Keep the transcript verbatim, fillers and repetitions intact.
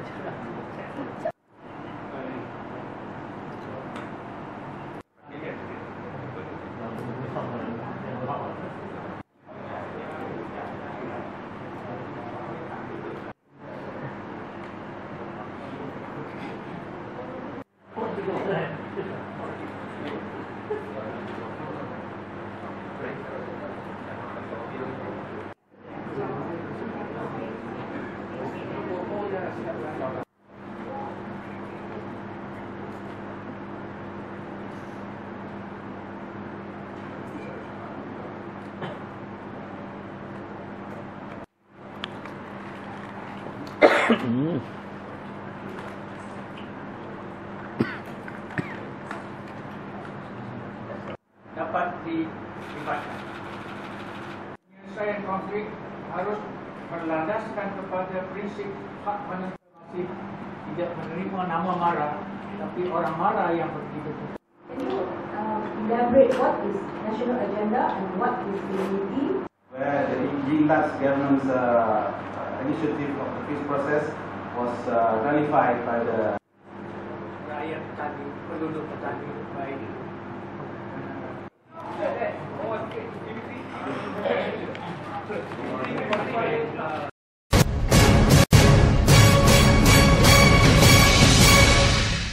dapat dilibatkan. Penyelesaian konflik harus berlandaskan kepada prinsip hak manusia masing, tidak menerima nama mara, tapi orang mara yang betul-betul. Can you uh, elaborate what is national agenda and what is unity? Where the G-Lats government's uh, initiative of the peace process was uh, ratified by the rakyat tadi, penduduk tadi baik